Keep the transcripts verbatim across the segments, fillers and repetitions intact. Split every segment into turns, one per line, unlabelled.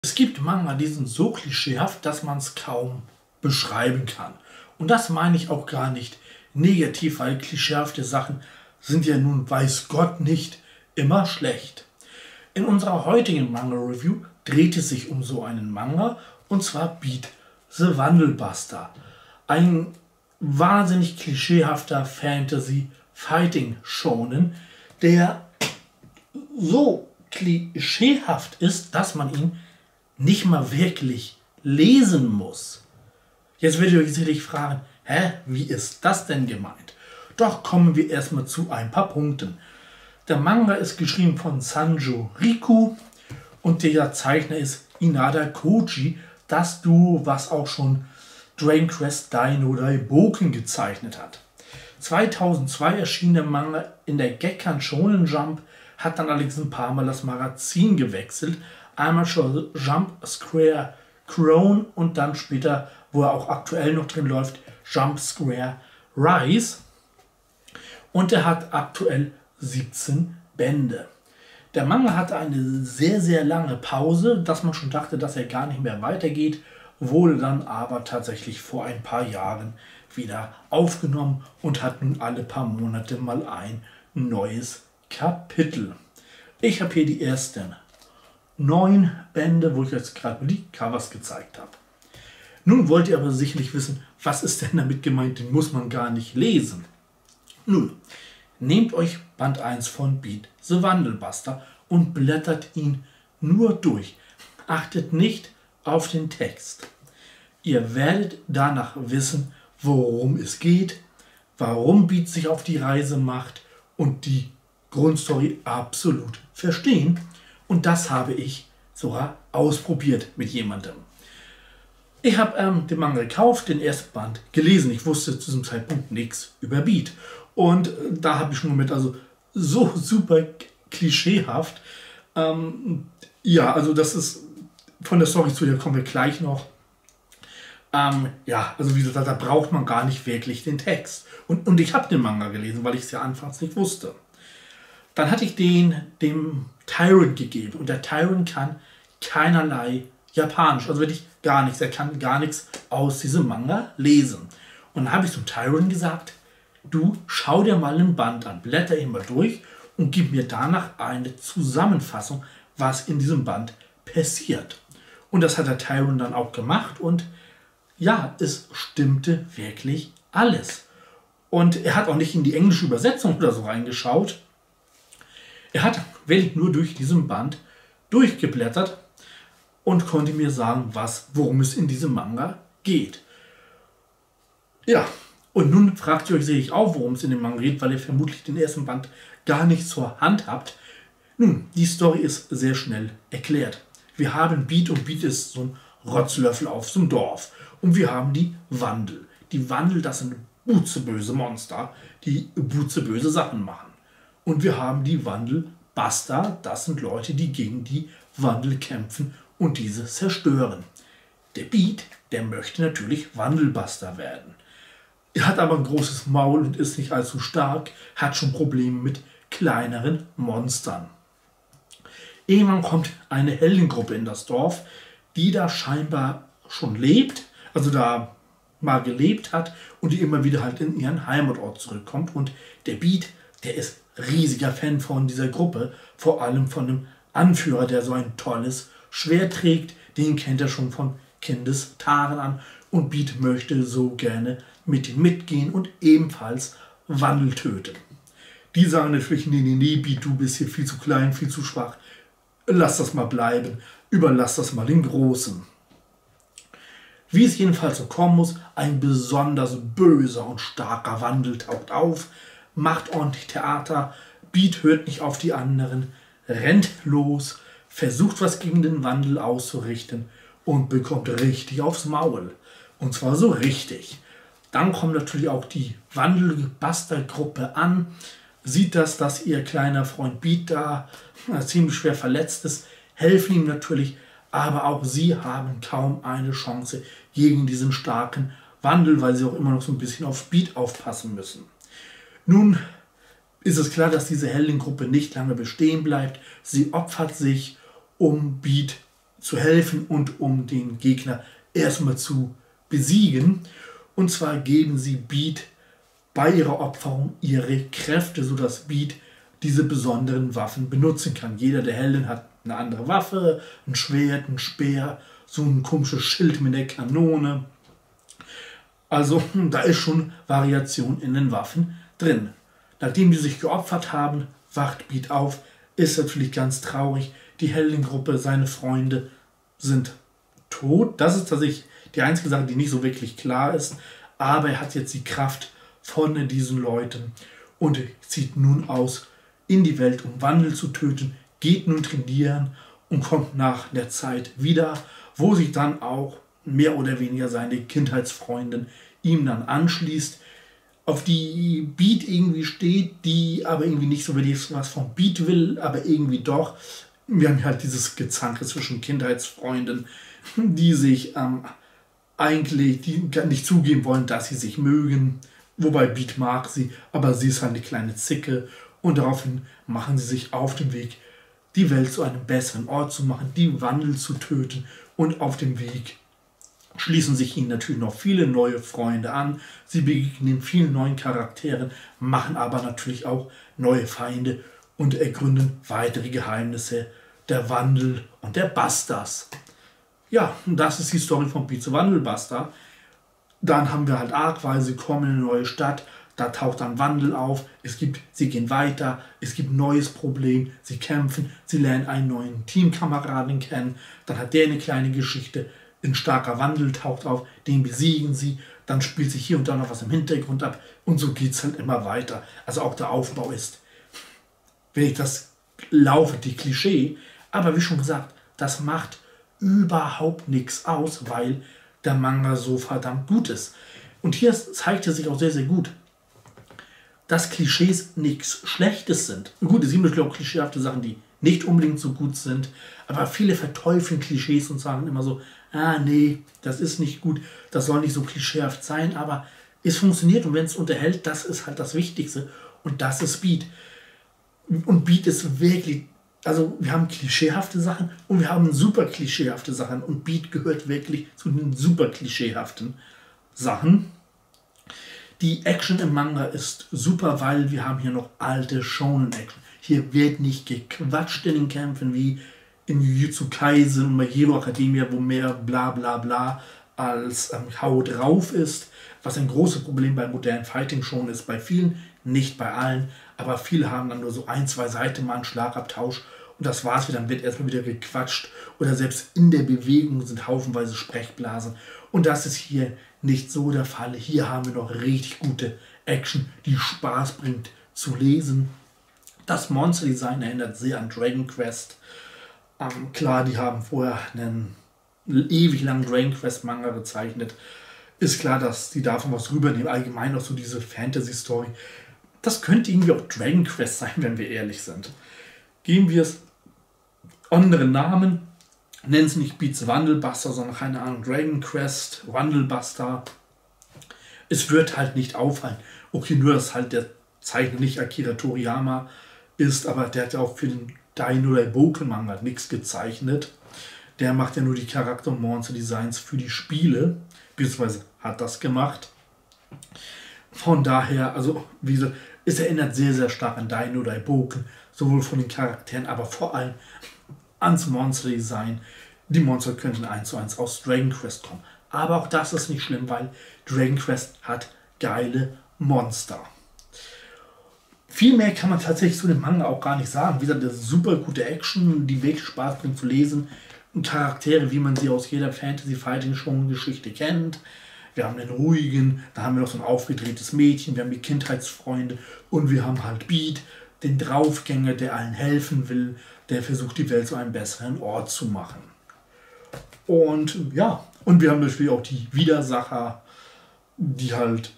Es gibt Manga, die sind so klischeehaft, dass man es kaum beschreiben kann. Und das meine ich auch gar nicht negativ, weil klischeehafte Sachen sind ja nun, weiß Gott, nicht immer schlecht. In unserer heutigen Manga-Review dreht es sich um so einen Manga, und zwar Beat the Wandelbuster. Ein wahnsinnig klischeehafter Fantasy-Fighting-Shonen, der so klischeehaft ist, dass man ihn nicht mal wirklich lesen muss. Jetzt werdet ihr euch sicherlich fragen, hä, wie ist das denn gemeint? Doch kommen wir erstmal zu ein paar Punkten. Der Manga ist geschrieben von Sanjo Riku und der Zeichner ist Inada Koji, das Duo, was auch schon Dragon Quest Dino Daiboken gezeichnet hat. zweitausendzwei erschien der Manga in der Gekkan Shonen Jump, hat dann allerdings ein paar Mal das Magazin gewechselt. Einmal schon Jump Square Crown und dann später, wo er auch aktuell noch drin läuft, Jump Square Rise. Und er hat aktuell siebzehn Bände. Der Manga hatte eine sehr, sehr lange Pause, dass man schon dachte, dass er gar nicht mehr weitergeht, wurde dann aber tatsächlich vor ein paar Jahren wieder aufgenommen und hat nun alle paar Monate mal ein neues Kapitel. Ich habe hier die ersten neun Bände, wo ich jetzt gerade die Covers gezeigt habe. Nun wollt ihr aber sicherlich wissen, was ist denn damit gemeint, den muss man gar nicht lesen. Nun, nehmt euch Band eins von Beat the Wandelbuster und blättert ihn nur durch. Achtet nicht auf den Text. Ihr werdet danach wissen, worum es geht, warum Beat sich auf die Reise macht und die Grundstory absolut verstehen. Und das habe ich sogar ausprobiert mit jemandem. Ich habe ähm, den Manga gekauft, den ersten Band gelesen. Ich wusste zu diesem Zeitpunkt nichts über Beat. Und äh, da habe ich schon mit, also so super klischeehaft. Ähm, ja, also das ist von der Story zu, der kommen wir gleich noch. Ähm, ja, also wie gesagt, da braucht man gar nicht wirklich den Text. Und, und ich habe den Manga gelesen, weil ich es ja anfangs nicht wusste. Dann hatte ich den dem Tyrant gegeben. Und der Tyrant kann keinerlei Japanisch. Also wirklich gar nichts. Er kann gar nichts aus diesem Manga lesen. Und dann habe ich zum Tyrant gesagt, du schau dir mal ein Band an, blätter ihn mal durch und gib mir danach eine Zusammenfassung, was in diesem Band passiert. Und das hat der Tyrant dann auch gemacht. Und ja, es stimmte wirklich alles. Und er hat auch nicht in die englische Übersetzung oder so reingeschaut. Er hat wirklich nur durch diesen Band durchgeblättert und konnte mir sagen, was, worum es in diesem Manga geht. Ja, und nun fragt ihr euch sicherlich auch, worum es in dem Manga geht, weil ihr vermutlich den ersten Band gar nicht zur Hand habt. Nun, die Story ist sehr schnell erklärt. Wir haben Beat und Beat ist so ein Rotzlöffel auf so einem Dorf. Und wir haben die Wandel. Die Wandel, das sind butzeböse Monster, die butzeböse Sachen machen. Und wir haben die Wandelbuster, das sind Leute, die gegen die Wandel kämpfen und diese zerstören. Der Beat, der möchte natürlich Wandelbuster werden. Er hat aber ein großes Maul und ist nicht allzu stark, hat schon Probleme mit kleineren Monstern. Irgendwann kommt eine Heldengruppe in das Dorf, die da scheinbar schon lebt, also da mal gelebt hat und die immer wieder halt in ihren Heimatort zurückkommt. Und der Beat, der ist riesiger Fan von dieser Gruppe, vor allem von dem Anführer, der so ein tolles Schwert trägt. Den kennt er schon von Kindestagen an und Beat möchte so gerne mit ihm mitgehen und ebenfalls Wandel töten. Die sagen natürlich, nee, nee, nee, Beat, du bist hier viel zu klein, viel zu schwach. Lass das mal bleiben, überlass das mal den Großen. Wie es jedenfalls so kommen muss, ein besonders böser und starker Wandel taucht auf, macht ordentlich Theater, Beat hört nicht auf die anderen, rennt los, versucht was gegen den Wandel auszurichten und bekommt richtig aufs Maul. Und zwar so richtig. Dann kommt natürlich auch die Wandelbuster-Gruppe an, sieht das, dass ihr kleiner Freund Beat da ziemlich schwer verletzt ist, helfen ihm natürlich, aber auch sie haben kaum eine Chance gegen diesen starken Wandel, weil sie auch immer noch so ein bisschen auf Beat aufpassen müssen. Nun ist es klar, dass diese Heldengruppe nicht lange bestehen bleibt. Sie opfert sich, um Beat zu helfen und um den Gegner erstmal zu besiegen. Und zwar geben sie Beat bei ihrer Opferung ihre Kräfte, sodass Beat diese besonderen Waffen benutzen kann. Jeder der Helden hat eine andere Waffe, ein Schwert, ein Speer, so ein komisches Schild mit der Kanone. Also da ist schon Variation in den Waffen drin. Nachdem die sich geopfert haben, wacht Beat auf, ist natürlich ganz traurig. Die Heldengruppe, seine Freunde sind tot. Das ist tatsächlich die einzige Sache, die nicht so wirklich klar ist. Aber er hat jetzt die Kraft von diesen Leuten und zieht nun aus in die Welt, um Wandel zu töten, geht nun trainieren und kommt nach der Zeit wieder, wo sich dann auch mehr oder weniger seine Kindheitsfreundin ihm dann anschließt, auf die Beat irgendwie steht, die aber irgendwie nicht so wirklich was vom Beat will, aber irgendwie doch. Wir haben halt dieses Gezanke zwischen Kindheitsfreunden, die sich ähm, eigentlich die nicht zugeben wollen, dass sie sich mögen. Wobei Beat mag sie, aber sie ist halt eine kleine Zicke. Und daraufhin machen sie sich auf den Weg, die Welt zu einem besseren Ort zu machen, die Wandel zu töten. Und auf dem Weg schließen sich ihnen natürlich noch viele neue Freunde an. Sie begegnen vielen neuen Charakteren, machen aber natürlich auch neue Feinde und ergründen weitere Geheimnisse der Wandel und der Bastas. Ja, und das ist die Story von Beat the Wandel Buster. Dann haben wir halt Arc-weise, sie kommen in eine neue Stadt, da taucht dann Wandel auf, es gibt, sie gehen weiter, es gibt ein neues Problem, sie kämpfen, sie lernen einen neuen Teamkameraden kennen, dann hat der eine kleine Geschichte, ein starker Wandel taucht auf, den besiegen sie, dann spielt sich hier und da noch was im Hintergrund ab und so geht es halt immer weiter. Also auch der Aufbau ist, wenn ich das laufe, die Klischee, aber wie schon gesagt, das macht überhaupt nichts aus, weil der Manga so verdammt gut ist. Und hier zeigt er sich auch sehr, sehr gut, dass Klischees nichts Schlechtes sind. Gut, es gibt natürlich auch klischeehafte Sachen, die nicht unbedingt so gut sind, aber viele verteufeln Klischees und sagen immer so, ah nee, das ist nicht gut, das soll nicht so klischeehaft sein, aber es funktioniert und wenn es unterhält, das ist halt das Wichtigste und das ist Beat. Und Beat ist wirklich, also wir haben klischeehafte Sachen und wir haben super klischeehafte Sachen und Beat gehört wirklich zu den super klischeehaften Sachen. Die Action im Manga ist super, weil wir haben hier noch alte Shonen-Action. Hier wird nicht gequatscht in den Kämpfen wie in Jujutsu Kaisen und My Hero Academia, wo mehr bla bla bla als ähm, Hau drauf ist. Was ein großes Problem bei modernen Fighting-Shonen ist, bei vielen, nicht bei allen, aber viele haben dann nur so ein, zwei Seiten mal einen Schlagabtausch und das war's wieder, dann wird erstmal wieder gequatscht oder selbst in der Bewegung sind haufenweise Sprechblasen und das ist hier nicht so der Fall. Hier haben wir noch richtig gute Action, die Spaß bringt zu lesen. Das Monster-Design erinnert sehr an Dragon Quest. Ähm, klar, die haben vorher einen ewig langen Dragon Quest Manga gezeichnet. Ist klar, dass die davon was rübernehmen. Allgemein auch so diese Fantasy-Story. Das könnte irgendwie auch Dragon Quest sein, wenn wir ehrlich sind. Geben wir es andere Namen. Nennen es nicht Beat the Wandel Buster, sondern keine Ahnung, Dragon Quest, Wandel Buster. Es wird halt nicht auffallen. Okay, nur dass halt der Zeichner nicht Akira Toriyama ist, aber der hat ja auch für den Dino Boken Manga nichts gezeichnet. Der macht ja nur die Charakter- und Monster-Designs für die Spiele, beziehungsweise hat das gemacht. Von daher, also wie gesagt, es erinnert sehr, sehr stark an Dino Boken, sowohl von den Charakteren, aber vor allem ans Monster-Design. Die Monster könnten eins zu eins aus Dragon Quest kommen. Aber auch das ist nicht schlimm, weil Dragon Quest hat geile Monster. Viel mehr kann man tatsächlich zu dem Manga auch gar nicht sagen. Wie gesagt, das ist super gute Action, die wirklich Spaß bringt zu lesen. Und Charaktere, wie man sie aus jeder Fantasy-Fighting-Show-Geschichte kennt. Wir haben den ruhigen, da haben wir noch so ein aufgedrehtes Mädchen, wir haben die Kindheitsfreunde und wir haben halt Beat, den Draufgänger, der allen helfen will, der versucht, die Welt zu einem besseren Ort zu machen. Und ja, und wir haben natürlich auch die Widersacher, die halt,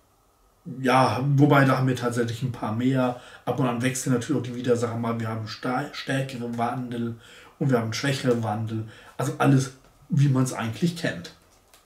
ja, wobei da haben wir tatsächlich ein paar mehr. Ab und an wechseln natürlich auch die Widersacher mal. Wir haben stärkere Wandel und wir haben schwächere Wandel. Also alles, wie man es eigentlich kennt.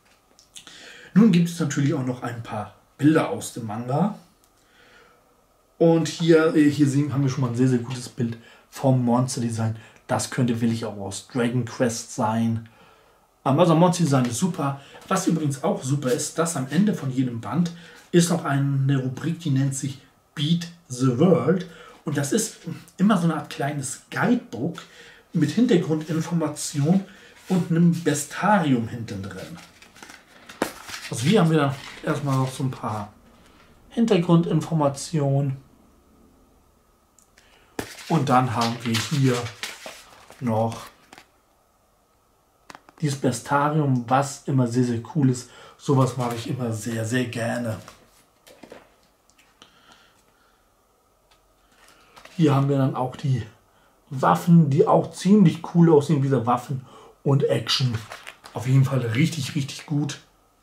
Nun gibt es natürlich auch noch ein paar Bilder aus dem Manga. Und hier, hier sehen, haben wir schon mal ein sehr, sehr gutes Bild vom Monster-Design. Das könnte wirklich auch aus Dragon Quest sein. Also Monster Design ist super. Was übrigens auch super ist, dass am Ende von jedem Band ist noch eine Rubrik, die nennt sich Beat the World. Und das ist immer so eine Art kleines Guidebook mit Hintergrundinformation und einem Bestarium hinten drin. Also hier haben wir erstmal noch so ein paar Hintergrundinformationen. Und dann haben wir hier noch dieses Bestarium, was immer sehr, sehr cool ist. Sowas mache ich immer sehr, sehr gerne. Hier haben wir dann auch die Waffen, die auch ziemlich cool aussehen, diese Waffen und Action. Auf jeden Fall richtig, richtig gut.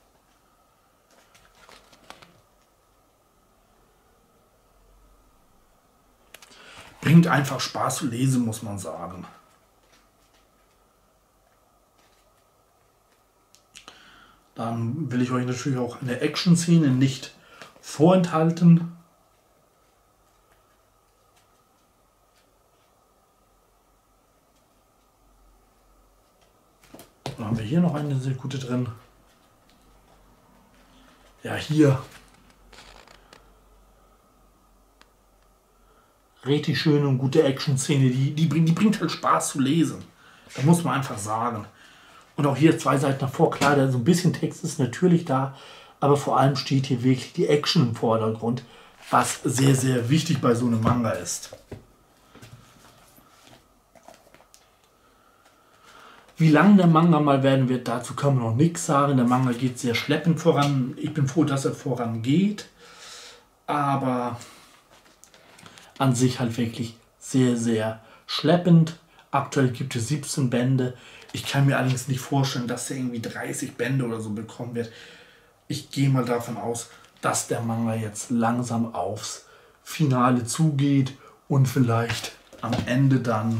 Bringt einfach Spaß zu lesen, muss man sagen. Dann will ich euch natürlich auch eine Action-Szene nicht vorenthalten. Dann haben wir hier noch eine sehr gute drin. Ja, hier. Richtig schöne und gute Action-Szene. Die, die, bringt, die bringt halt Spaß zu lesen. Das muss man einfach sagen. Und auch hier zwei Seiten davor. Klar, so ein bisschen Text ist natürlich da. Aber vor allem steht hier wirklich die Action im Vordergrund. Was sehr, sehr wichtig bei so einem Manga ist. Wie lang der Manga mal werden wird, dazu kann man noch nichts sagen. Der Manga geht sehr schleppend voran. Ich bin froh, dass er vorangeht. Aber an sich halt wirklich sehr, sehr schleppend. Aktuell gibt es siebzehn Bände. Ich kann mir allerdings nicht vorstellen, dass er irgendwie dreißig Bände oder so bekommen wird. Ich gehe mal davon aus, dass der Manga jetzt langsam aufs Finale zugeht und vielleicht am Ende dann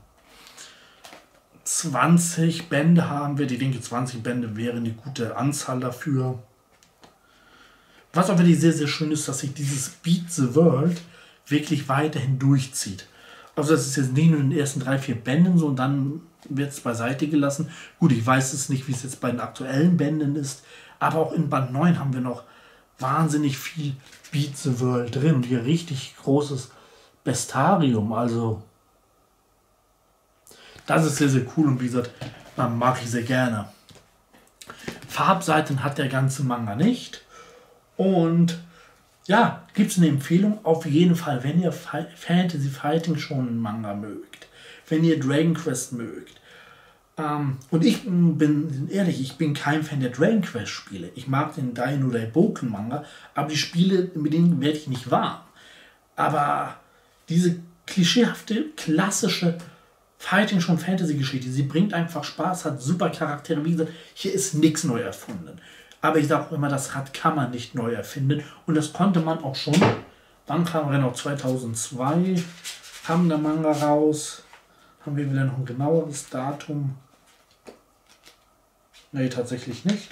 zwanzig Bände haben wird. Ich denke, zwanzig Bände wäre eine gute Anzahl dafür. Was aber sehr, sehr schön ist, dass sich dieses Beat the World wirklich weiterhin durchzieht. Also das ist jetzt nicht nur in den ersten drei, vier Bänden so und dann wird es beiseite gelassen. Gut, ich weiß es nicht, wie es jetzt bei den aktuellen Bänden ist, aber auch in Band neun haben wir noch wahnsinnig viel Beat the World drin und hier richtig großes Bestarium. Also das ist sehr, sehr cool und wie gesagt, mag ich sehr gerne. Farbseiten hat der ganze Manga nicht. Und ja, gibt es eine Empfehlung? Auf jeden Fall, wenn ihr Fantasy Fighting schon Manga mögt, wenn ihr Dragon Quest mögt. Ähm, und ich bin ehrlich, ich bin kein Fan der Dragon Quest Spiele. Ich mag den Dino Boken Manga, aber die Spiele, mit denen werde ich nicht warm. Aber diese klischeehafte, klassische Fighting schon Fantasy-Geschichte, sie bringt einfach Spaß, hat super Charaktere. Wie gesagt, hier ist nichts neu erfunden. Aber ich sage auch immer, das Rad kann man nicht neu erfinden. Und das konnte man auch schon. Wann kam er noch? zweitausendzwei kam der Manga raus. Haben wir wieder noch ein genaueres Datum? Nee, tatsächlich nicht.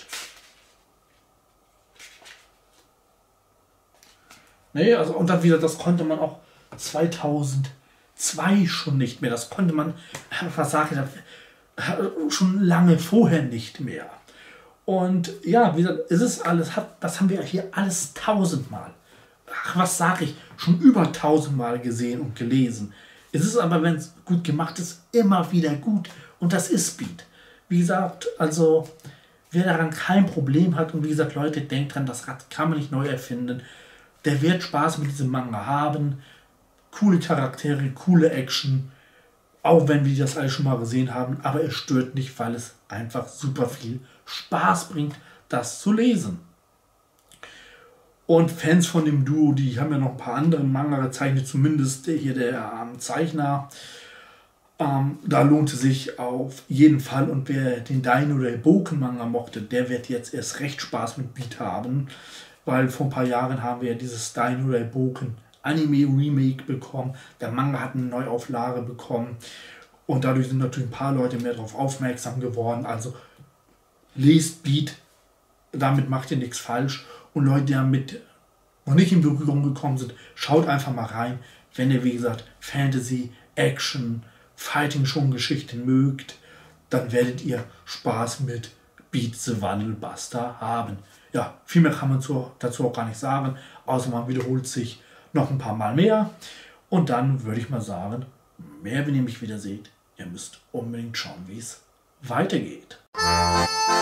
Nee, also und dann wieder, das konnte man auch zweitausendzwei schon nicht mehr. Das konnte man, was sage ich, schon lange vorher nicht mehr. Und ja, wie gesagt, es ist alles, das haben wir hier alles tausendmal, ach, was sage ich, schon über tausendmal gesehen und gelesen. Es ist aber, wenn es gut gemacht ist, immer wieder gut. Und das ist Speed. Wie gesagt, also wer daran kein Problem hat und wie gesagt, Leute, denkt dran, das Rad kann man nicht neu erfinden. Der wird Spaß mit diesem Manga haben. Coole Charaktere, coole Action. Auch wenn wir das alles schon mal gesehen haben. Aber es stört nicht, weil es einfach super viel Spaß bringt, das zu lesen. Und Fans von dem Duo, die haben ja noch ein paar andere Manga gezeichnet, zumindest hier der ähm, Zeichner. Ähm, da lohnt es sich auf jeden Fall. Und wer den Dino Boken Manga mochte, der wird jetzt erst recht Spaß mit Beat haben. Weil vor ein paar Jahren haben wir ja dieses Dino Boken Anime Remake bekommen. Der Manga hat eine Neuauflage bekommen. Und dadurch sind natürlich ein paar Leute mehr darauf aufmerksam geworden. Also lest Beat, damit macht ihr nichts falsch. Und Leute, die damit noch nicht in Berührung gekommen sind, schaut einfach mal rein, wenn ihr, wie gesagt, Fantasy, Action, Fighting-Schon-Geschichten mögt, dann werdet ihr Spaß mit Beat the Wandelbuster haben. Ja, viel mehr kann man zu, dazu auch gar nicht sagen, außer man wiederholt sich noch ein paar Mal mehr. Und dann würde ich mal sagen, mehr wenn ihr mich wieder seht, ihr müsst unbedingt schauen, wie es weitergeht.